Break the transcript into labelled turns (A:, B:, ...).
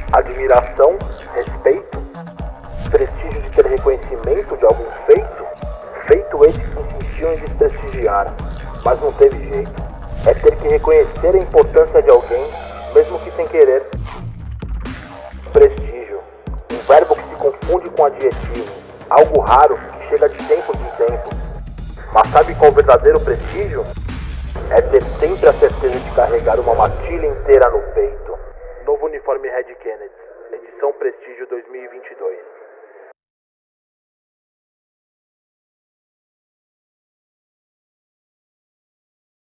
A: admiração, respeito, prestígio de ter reconhecimento de algum feito, feito esse que insistiam em desprestigiar, mas não teve jeito. É ter que reconhecer a importância de alguém, mesmo que sem querer. Prestígio, um verbo que se confunde com adjetivo, algo raro que chega de tempos em tempos. Mas sabe qual o verdadeiro prestígio? É ter sempre a certeza de carregar uma matilha inteira